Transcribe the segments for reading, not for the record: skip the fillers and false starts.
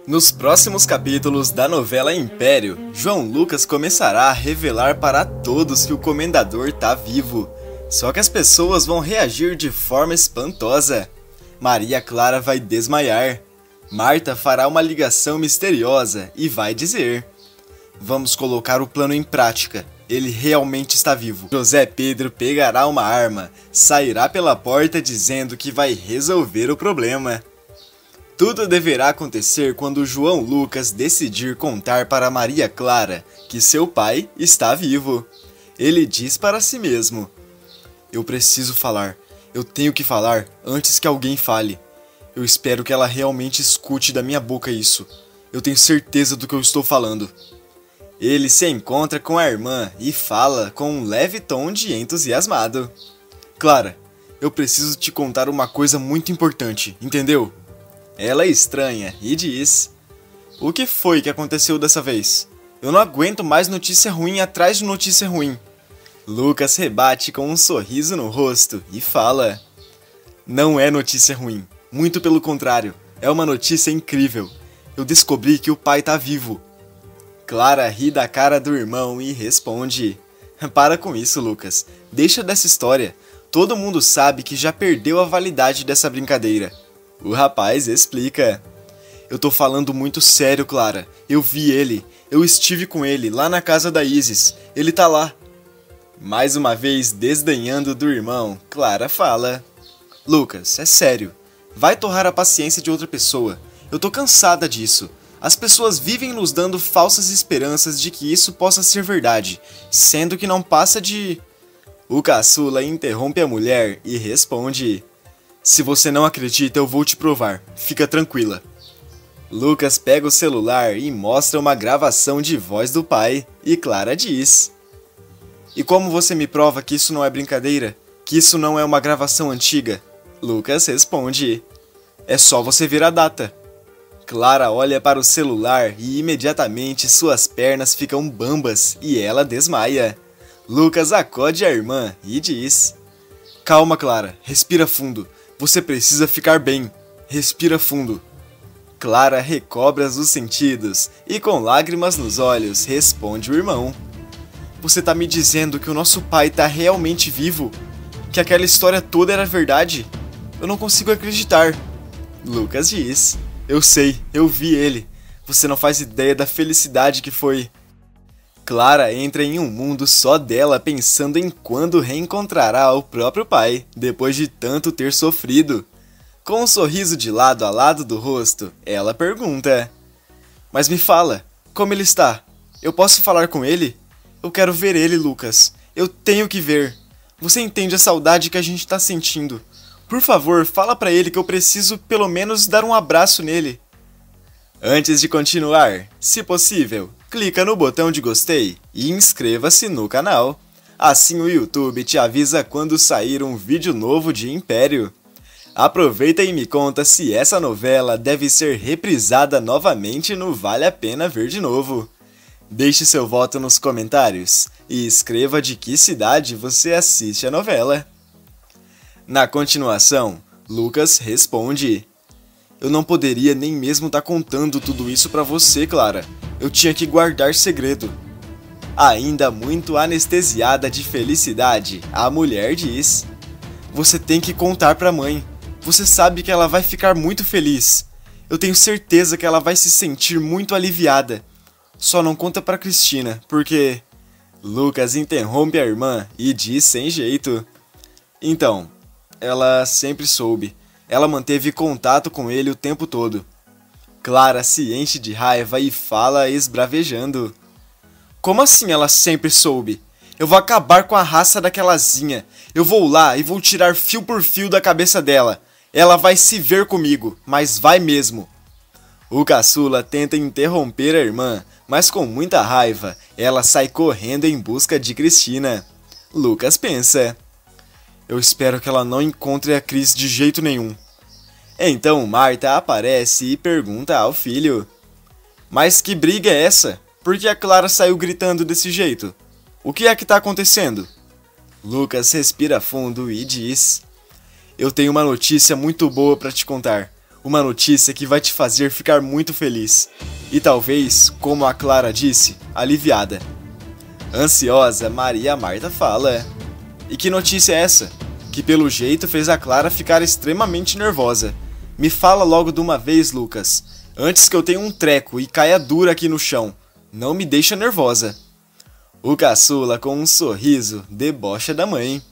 Nos próximos capítulos da novela Império, João Lucas começará a revelar para todos que o Comendador tá vivo. Só que as pessoas vão reagir de forma espantosa. Maria Clara vai desmaiar. Marta fará uma ligação misteriosa e vai dizer: vamos colocar o plano em prática. Ele realmente está vivo. José Pedro pegará uma arma, sairá pela porta dizendo que vai resolver o problema. Tudo deverá acontecer quando João Lucas decidir contar para Maria Clara que seu pai está vivo. Ele diz para si mesmo: eu preciso falar, eu tenho que falar antes que alguém fale. Eu espero que ela realmente escute da minha boca isso. Eu tenho certeza do que eu estou falando. Ele se encontra com a irmã e fala com um leve tom de entusiasmado. Clara, eu preciso te contar uma coisa muito importante, entendeu? Ela estranha e diz: o que foi que aconteceu dessa vez? Eu não aguento mais notícia ruim atrás de notícia ruim. Lucas rebate com um sorriso no rosto e fala: não é notícia ruim, muito pelo contrário, é uma notícia incrível. Eu descobri que o pai tá vivo. Clara ri da cara do irmão e responde: para com isso, Lucas, deixa dessa história. Todo mundo sabe que já perdeu a validade dessa brincadeira. O rapaz explica: eu tô falando muito sério, Clara. Eu vi ele. Eu estive com ele lá na casa da Isis. Ele tá lá. Mais uma vez desdenhando do irmão, Clara fala: Lucas, é sério. Vai torrar a paciência de outra pessoa. Eu tô cansada disso. As pessoas vivem nos dando falsas esperanças de que isso possa ser verdade, sendo que não passa de... O caçula interrompe a mulher e responde: se você não acredita, eu vou te provar. Fica tranquila. Lucas pega o celular e mostra uma gravação de voz do pai, e Clara diz: e como você me prova que isso não é brincadeira? Que isso não é uma gravação antiga? Lucas responde: é só você ver a data. Clara olha para o celular e imediatamente suas pernas ficam bambas e ela desmaia. Lucas acode a irmã e diz: calma, Clara, respira fundo. Você precisa ficar bem. Respira fundo. Clara recobra os sentidos e com lágrimas nos olhos responde o irmão: você tá me dizendo que o nosso pai tá realmente vivo? Que aquela história toda era verdade? Eu não consigo acreditar. Lucas diz: eu sei, eu vi ele. Você não faz ideia da felicidade que foi. Clara entra em um mundo só dela pensando em quando reencontrará o próprio pai, depois de tanto ter sofrido. Com um sorriso de lado a lado do rosto, ela pergunta: mas me fala, como ele está? Eu posso falar com ele? Eu quero ver ele, Lucas. Eu tenho que ver. Você entende a saudade que a gente tá sentindo. Por favor, fala pra ele que eu preciso pelo menos dar um abraço nele. Antes de continuar, se possível, clica no botão de gostei e inscreva-se no canal. Assim o YouTube te avisa quando sair um vídeo novo de Império. Aproveita e me conta se essa novela deve ser reprisada novamente no Vale a Pena Ver de Novo. Deixe seu voto nos comentários e escreva de que cidade você assiste a novela. Na continuação, Lucas responde: eu não poderia nem mesmo estar contando tudo isso pra você, Clara. Eu tinha que guardar segredo. Ainda muito anestesiada de felicidade, a mulher diz: você tem que contar pra mãe. Você sabe que ela vai ficar muito feliz. Eu tenho certeza que ela vai se sentir muito aliviada. Só não conta pra Cristina, porque... Lucas interrompe a irmã e diz sem jeito: então, ela sempre soube. Ela manteve contato com ele o tempo todo. Clara se enche de raiva e fala esbravejando: como assim ela sempre soube? Eu vou acabar com a raça daquela Zinha. Eu vou lá e vou tirar fio por fio da cabeça dela. Ela vai se ver comigo, mas vai mesmo. O caçula tenta interromper a irmã, mas com muita raiva, ela sai correndo em busca de Cristina. Lucas pensa: eu espero que ela não encontre a Cris de jeito nenhum. Então Marta aparece e pergunta ao filho: mas que briga é essa? Por que a Clara saiu gritando desse jeito? O que é que tá acontecendo? Lucas respira fundo e diz: eu tenho uma notícia muito boa para te contar. Uma notícia que vai te fazer ficar muito feliz. E talvez, como a Clara disse, aliviada. Ansiosa, Maria Marta fala. E que notícia é essa? Que pelo jeito fez a Clara ficar extremamente nervosa. Me fala logo de uma vez, Lucas. Antes que eu tenha um treco e caia dura aqui no chão. Não me deixa nervosa. O caçula, com um sorriso, debocha da mãe.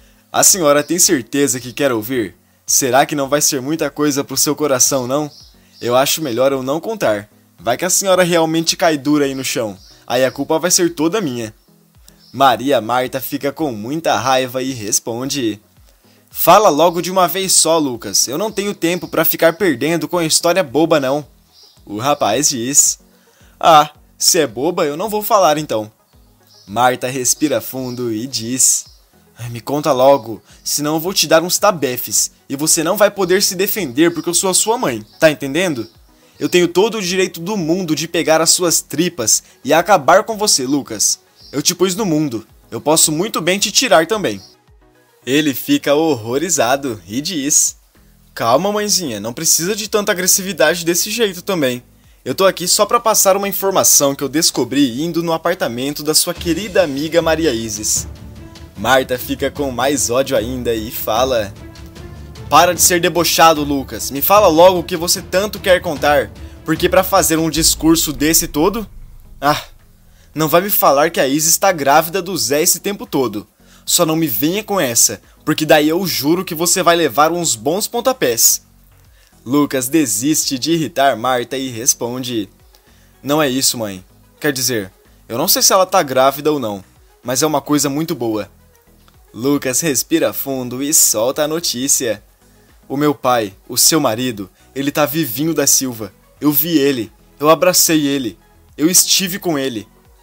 A senhora tem certeza que quer ouvir? Será que não vai ser muita coisa pro seu coração, não? Eu acho melhor eu não contar. Vai que a senhora realmente cai dura aí no chão. Aí a culpa vai ser toda minha. Maria Marta fica com muita raiva e responde. Fala logo de uma vez só, Lucas. Eu não tenho tempo pra ficar perdendo com história boba, não. O rapaz diz. Ah, se é boba, eu não vou falar então. Marta respira fundo e diz. Me conta logo, senão eu vou te dar uns tabefes. E você não vai poder se defender porque eu sou a sua mãe, tá entendendo? Eu tenho todo o direito do mundo de pegar as suas tripas e acabar com você, Lucas. Eu te pus no mundo, eu posso muito bem te tirar também. Ele fica horrorizado e diz. Calma, mãezinha, não precisa de tanta agressividade desse jeito também. Eu tô aqui só pra passar uma informação que eu descobri indo no apartamento da sua querida amiga Maria Isis. Marta fica com mais ódio ainda e fala. Para de ser debochado, Lucas. Me fala logo o que você tanto quer contar. Porque pra fazer um discurso desse todo... Ah, não vai me falar que a Isis está grávida do Zé esse tempo todo. Só não me venha com essa, porque daí eu juro que você vai levar uns bons pontapés. Lucas desiste de irritar Marta e responde. Não é isso, mãe. Quer dizer, eu não sei se ela tá grávida ou não, mas é uma coisa muito boa. Lucas respira fundo e solta a notícia. O meu pai, o seu marido, ele tá vivinho da Silva. Eu vi ele, eu abracei ele, eu estive com ele.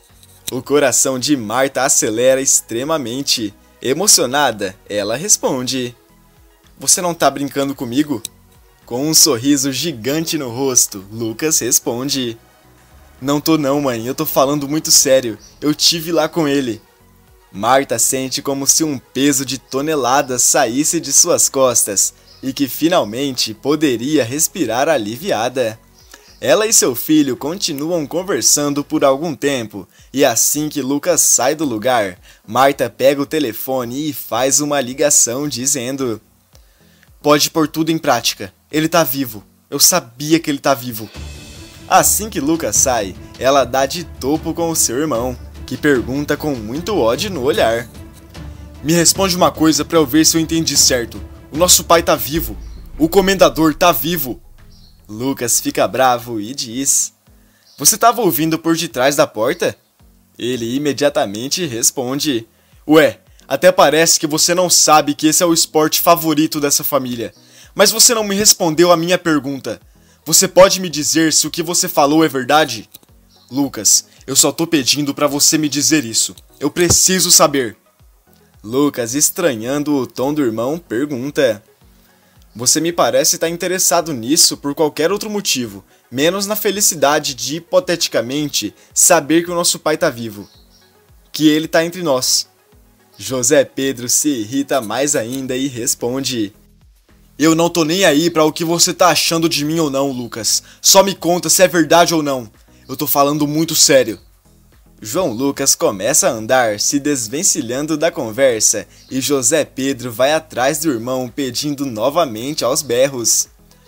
O coração de Marta acelera extremamente. Emocionada, ela responde. Você não tá brincando comigo? Com um sorriso gigante no rosto, Lucas responde. Não tô não, mãe, eu tô falando muito sério. Eu tive lá com ele. Marta sente como se um peso de toneladas saísse de suas costas e que finalmente poderia respirar aliviada. Ela e seu filho continuam conversando por algum tempo e assim que Lucas sai do lugar, Marta pega o telefone e faz uma ligação dizendo: Pode pôr tudo em prática, ele tá vivo, eu sabia que ele tá vivo. Assim que Lucas sai, ela dá de topo com o seu irmão, que pergunta com muito ódio no olhar. Me responde uma coisa pra eu ver se eu entendi certo. O nosso pai tá vivo. O comendador tá vivo. Lucas fica bravo e diz. Você tava ouvindo por detrás da porta? Ele imediatamente responde. Ué, até parece que você não sabe que esse é o esporte favorito dessa família. Mas você não me respondeu a minha pergunta. Você pode me dizer se o que você falou é verdade? Lucas, eu só tô pedindo pra você me dizer isso. Eu preciso saber. Lucas, estranhando o tom do irmão, pergunta. Você me parece estar interessado nisso por qualquer outro motivo, menos na felicidade de, hipoteticamente, saber que o nosso pai tá vivo. Que ele tá entre nós. José Pedro se irrita mais ainda e responde. Eu não tô nem aí pra o que você tá achando de mim ou não, Lucas. Só me conta se é verdade ou não. Eu tô falando muito sério. João Lucas começa a andar, se desvencilhando da conversa, e José Pedro vai atrás do irmão pedindo novamente aos berros.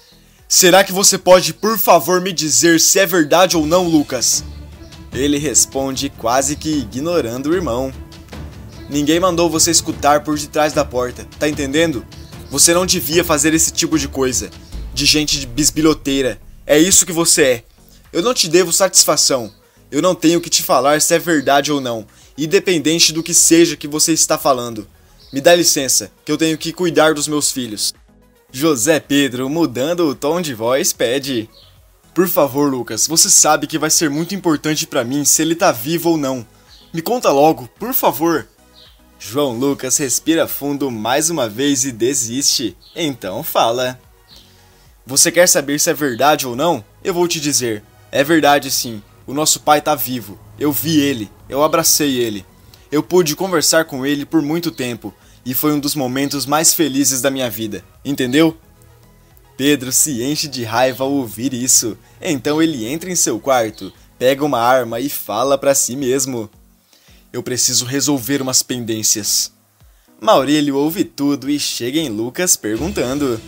Será que você pode, por favor, me dizer se é verdade ou não, Lucas? Ele responde quase que ignorando o irmão. Ninguém mandou você escutar por detrás da porta, tá entendendo? Você não devia fazer esse tipo de coisa. De gente de bisbilhoteira. É isso que você é. Eu não te devo satisfação. Eu não tenho que te falar se é verdade ou não, independente do que seja que você está falando. Me dá licença, que eu tenho que cuidar dos meus filhos. José Pedro, mudando o tom de voz, pede. Por favor, Lucas, você sabe que vai ser muito importante pra mim se ele tá vivo ou não. Me conta logo, por favor. João Lucas respira fundo mais uma vez e desiste. Então fala. Você quer saber se é verdade ou não? Eu vou te dizer. É verdade sim. O nosso pai tá vivo. Eu vi ele. Eu abracei ele. Eu pude conversar com ele por muito tempo. E foi um dos momentos mais felizes da minha vida. Entendeu? Pedro se enche de raiva ao ouvir isso, então ele entra em seu quarto, pega uma arma e fala pra si mesmo: eu preciso resolver umas pendências. Maurílio ouve tudo e chega em Lucas perguntando: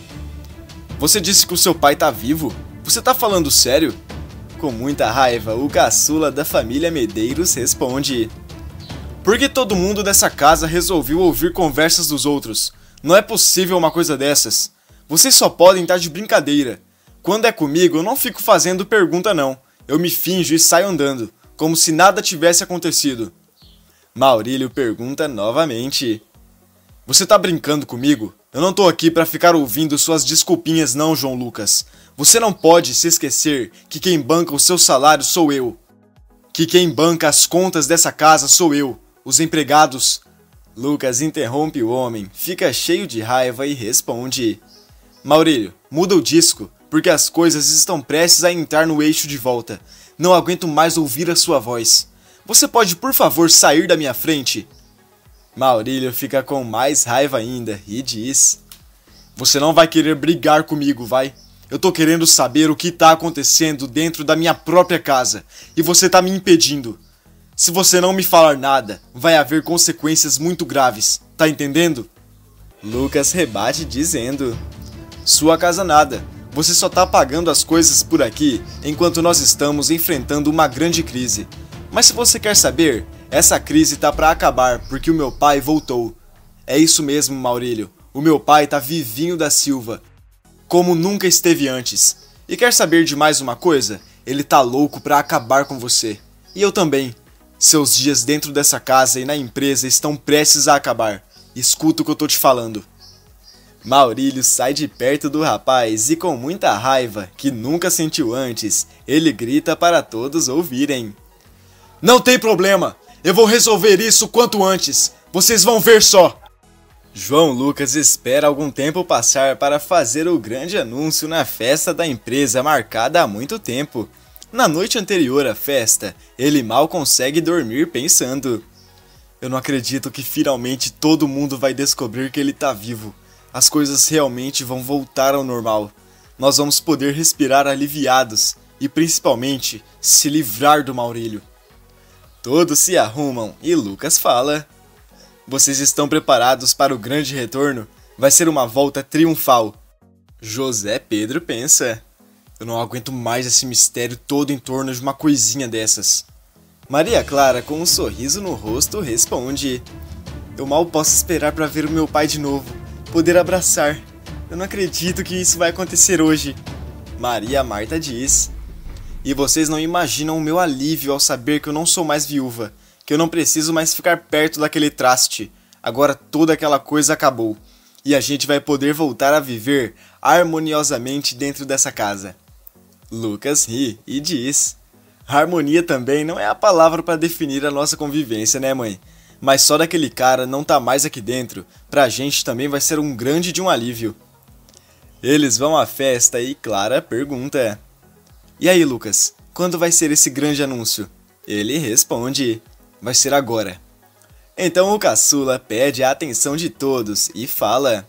você disse que o seu pai tá vivo? Você tá falando sério? Com muita raiva, o caçula da família Medeiros responde: por que todo mundo dessa casa resolveu ouvir conversas dos outros? Não é possível uma coisa dessas. Vocês só podem estar de brincadeira. Quando é comigo, eu não fico fazendo pergunta não. Eu me finjo e saio andando, como se nada tivesse acontecido. Maurílio pergunta novamente: você tá brincando comigo? Eu não tô aqui pra ficar ouvindo suas desculpinhas não, João Lucas. Você não pode se esquecer que quem banca o seu salário sou eu. Que quem banca as contas dessa casa sou eu, os empregados. Lucas interrompe o homem, fica cheio de raiva e responde: Maurílio, muda o disco, porque as coisas estão prestes a entrar no eixo de volta. Não aguento mais ouvir a sua voz. Você pode, por favor, sair da minha frente? Maurílio fica com mais raiva ainda e diz: você não vai querer brigar comigo, vai? Eu tô querendo saber o que tá acontecendo dentro da minha própria casa e você tá me impedindo. Se você não me falar nada, vai haver consequências muito graves, tá entendendo? Lucas rebate dizendo: sua casa nada, você só tá pagando as coisas por aqui enquanto nós estamos enfrentando uma grande crise. Mas se você quer saber, essa crise tá pra acabar porque o meu pai voltou. É isso mesmo, Maurílio, o meu pai tá vivinho da Silva, como nunca esteve antes. E quer saber de mais uma coisa? Ele tá louco pra acabar com você. E eu também. Seus dias dentro dessa casa e na empresa estão prestes a acabar. Escuta o que eu tô te falando. Maurílio sai de perto do rapaz e com muita raiva, que nunca sentiu antes, ele grita para todos ouvirem: não tem problema, eu vou resolver isso quanto antes, vocês vão ver só. João Lucas espera algum tempo passar para fazer o grande anúncio na festa da empresa marcada há muito tempo. Na noite anterior à festa, ele mal consegue dormir pensando: eu não acredito que finalmente todo mundo vai descobrir que ele tá vivo. As coisas realmente vão voltar ao normal. Nós vamos poder respirar aliviados e principalmente se livrar do Maurílio. Todos se arrumam e Lucas fala: vocês estão preparados para o grande retorno? Vai ser uma volta triunfal. José Pedro pensa: eu não aguento mais esse mistério todo em torno de uma coisinha dessas. Maria Clara, com um sorriso no rosto, responde: eu mal posso esperar para ver o meu pai de novo, poder abraçar. Eu não acredito que isso vai acontecer hoje. Maria Marta diz: e vocês não imaginam o meu alívio ao saber que eu não sou mais viúva, que eu não preciso mais ficar perto daquele traste. Agora toda aquela coisa acabou, e a gente vai poder voltar a viver harmoniosamente dentro dessa casa. Lucas ri e diz: harmonia também não é a palavra para definir a nossa convivência, né, mãe? Mas só daquele cara não tá mais aqui dentro, pra gente também vai ser um grande de um alívio. Eles vão à festa e Clara pergunta: e aí, Lucas, quando vai ser esse grande anúncio? Ele responde: vai ser agora. Então o caçula pede a atenção de todos e fala: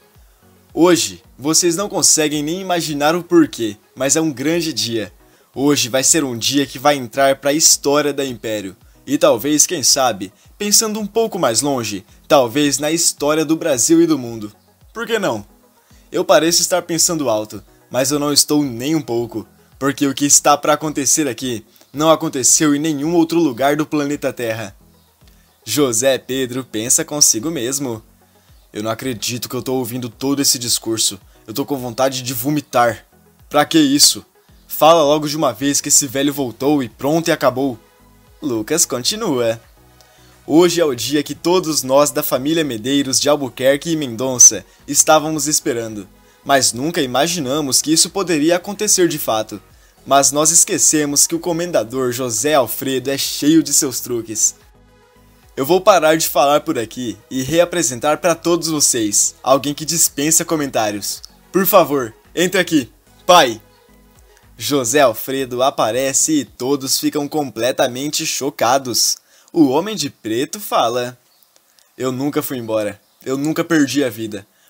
hoje, vocês não conseguem nem imaginar o porquê, mas é um grande dia. Hoje vai ser um dia que vai entrar para a história da Império. E talvez, quem sabe, pensando um pouco mais longe, talvez na história do Brasil e do mundo. Por que não? Eu pareço estar pensando alto, mas eu não estou nem um pouco, porque o que está para acontecer aqui não aconteceu em nenhum outro lugar do planeta Terra. José Pedro pensa consigo mesmo: eu não acredito que eu tô ouvindo todo esse discurso. Eu tô com vontade de vomitar. Pra que isso? Fala logo de uma vez que esse velho voltou e pronto e acabou. Lucas continua: hoje é o dia que todos nós da família Medeiros de Albuquerque e Mendonça estávamos esperando, mas nunca imaginamos que isso poderia acontecer de fato. Mas nós esquecemos que o comendador José Alfredo é cheio de seus truques. Eu vou parar de falar por aqui e reapresentar para todos vocês alguém que dispensa comentários. Por favor, entre aqui, pai! José Alfredo aparece e todos ficam completamente chocados. O homem de preto fala: eu nunca fui embora, eu nunca perdi a vida.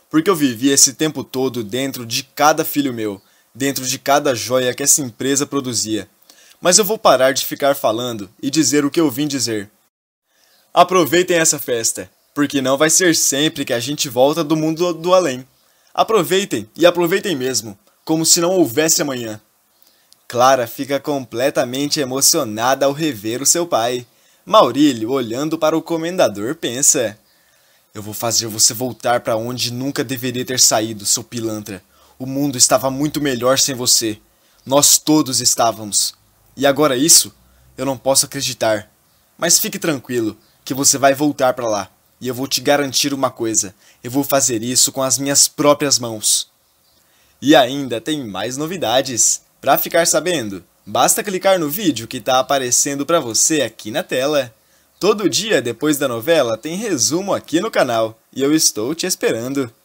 porque eu vivi esse tempo todo dentro de cada filho meu, dentro de cada joia que essa empresa produzia. Mas eu vou parar de ficar falando e dizer o que eu vim dizer. Aproveitem essa festa, porque não vai ser sempre que a gente volta do mundo do além. Aproveitem, e aproveitem mesmo, como se não houvesse amanhã. Clara fica completamente emocionada ao rever o seu pai. Maurílio, olhando para o comendador, pensa: eu vou fazer você voltar para onde nunca deveria ter saído, seu pilantra. O mundo estava muito melhor sem você. Nós todos estávamos. E agora isso? Eu não posso acreditar. Mas fique tranquilo, que você vai voltar para lá. E eu vou te garantir uma coisa. Eu vou fazer isso com as minhas próprias mãos. E ainda tem mais novidades. Para ficar sabendo, basta clicar no vídeo que está aparecendo para você aqui na tela. Todo dia depois da novela tem resumo aqui no canal. E eu estou te esperando.